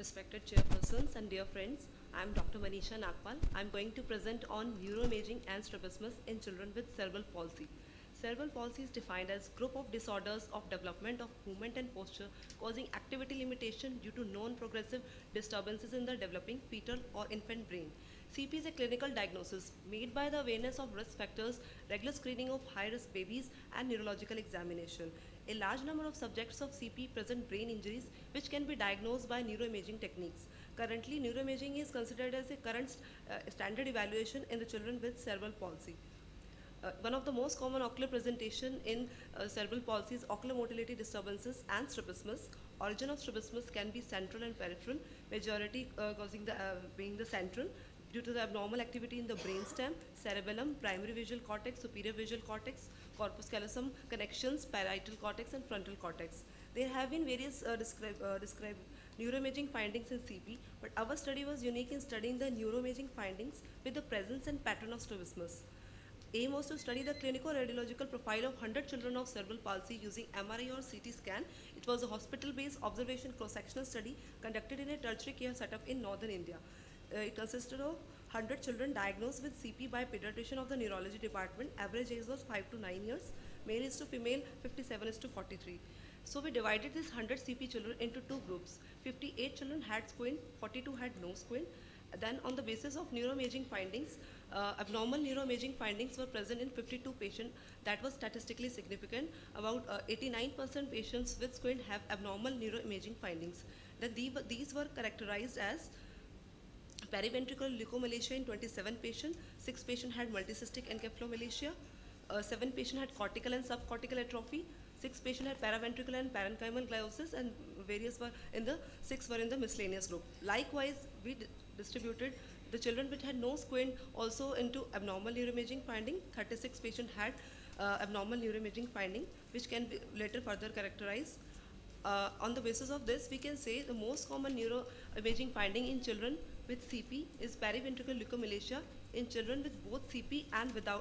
respected chairpersons and dear friends. I am Dr. Manisha Nagpal. I am going to present on neuroimaging and strabismus in children with cerebral palsy. Cerebral palsy is defined as group of disorders of development of movement and posture causing activity limitation due to non-progressive disturbances in the developing fetal or infant brain. CP is a clinical diagnosis made by the awareness of risk factors, regular screening of high-risk babies, and neurological examination. A large number of subjects of CP present brain injuries which can be diagnosed by neuroimaging techniques. Currently, neuroimaging is considered as a current standard evaluation in the children with cerebral palsy. One of the most common ocular presentation in cerebral palsy is ocular motility disturbances and strabismus. Origin of strabismus can be central and peripheral, majority being the central due to the abnormal activity in the brainstem, cerebellum, primary visual cortex, superior visual cortex, corpus callosum connections, parietal cortex, and frontal cortex. There have been various described neuroimaging findings in CP, but our study was unique in studying the neuroimaging findings with the presence and pattern of strabismus. Aim was to study the clinical radiological profile of 100 children of cerebral palsy using MRI or CT scan. It was a hospital-based observation cross-sectional study conducted in a tertiary care setup in northern India. It consisted of 100 children diagnosed with CP by pediatrician of the neurology department. Average age was 5 to 9 years. Male is to female, 57 is to 43. So we divided these 100 CP children into two groups. 58 children had squint, 42 had no squint. Then on the basis of neuroimaging findings, abnormal neuroimaging findings were present in 52 patients. That was statistically significant. About 89% patients with squint have abnormal neuroimaging findings. Then these were characterized as periventricular leukomalacia in 27 patients, 6 patients had multicystic encephalomalacia, 7 patients had cortical and subcortical atrophy, 6 patients had paraventricular and parenchymal gliosis, and various were in the 6 were in the miscellaneous group. Likewise, we distributed the children which had no squint also into abnormal neuroimaging finding. 36 patients had abnormal neuroimaging finding, which can be later further characterized. On the basis of this, we can say the most common neuroimaging finding in children with CP is periventricular leukomalacia in children with both CP and without,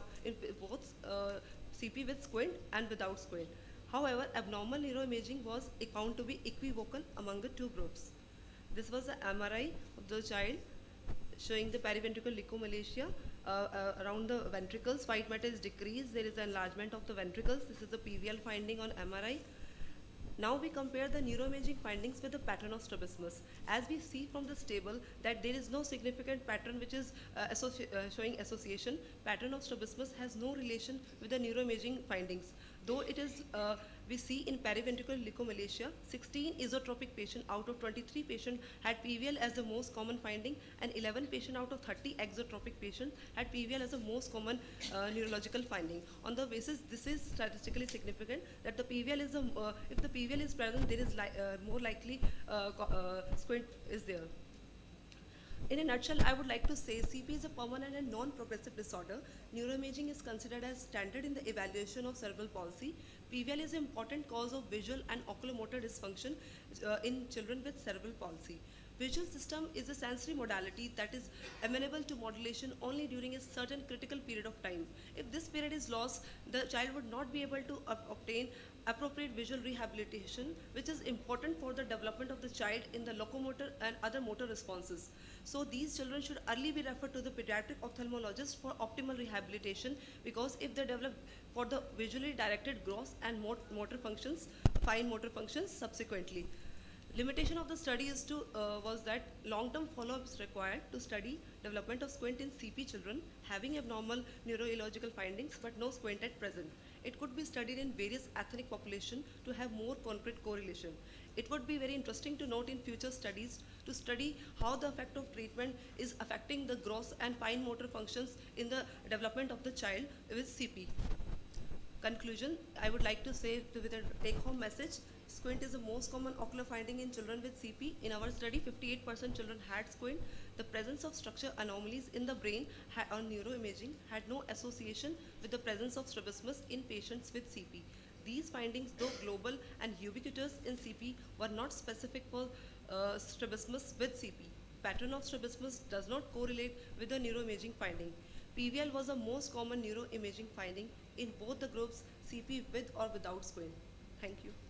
CP with squint and without squint. However, abnormal neuroimaging was found to be equivocal among the two groups. This was the MRI of the child showing the periventricular leukomalacia around the ventricles. White matter is decreased. There is enlargement of the ventricles. This is the PVL finding on MRI. Now we compare the neuroimaging findings with the pattern of strabismus. As we see from this table that there is no significant pattern which is showing association. Pattern of strabismus has no relation with the neuroimaging findings. Though it is, we see in periventricular leukomalacia, 16 isotropic patients out of 23 patients had PVL as the most common finding, and 11 patients out of 30 exotropic patients had PVL as the most common neurological finding. On the basis, this is statistically significant that the PVL is, if the PVL is present, there is more likely squint is there. In a nutshell, I would like to say CP is a permanent and non-progressive disorder. Neuroimaging is considered as standard in the evaluation of cerebral palsy. PVL is an important cause of visual and oculomotor dysfunction in children with cerebral palsy. Visual system is a sensory modality that is amenable to modulation only during a certain critical period of time. If this period is lost, the child would not be able to obtain appropriate visual rehabilitation, which is important for the development of the child in the locomotor and other motor responses. So these children should early be referred to the pediatric ophthalmologist for optimal rehabilitation, because if they develop for the visually directed gross and motor functions, fine motor functions subsequently. Limitation of the study is was that long-term follow-up is required to study development of squint in CP children having abnormal neurological findings but no squint at present. It could be studied in various ethnic population to have more concrete correlation. It would be very interesting to note in future studies to study how the effect of treatment is affecting the gross and fine motor functions in the development of the child with CP. Conclusion, I would like to say with a take-home message, squint is the most common ocular finding in children with CP. In our study, 58% children had squint. The presence of structure anomalies in the brain on neuroimaging had no association with the presence of strabismus in patients with CP. These findings, though global and ubiquitous in CP, were not specific for strabismus with CP. Pattern of strabismus does not correlate with the neuroimaging finding. PVL was the most common neuroimaging finding in both the groups, CP with or without squint. Thank you.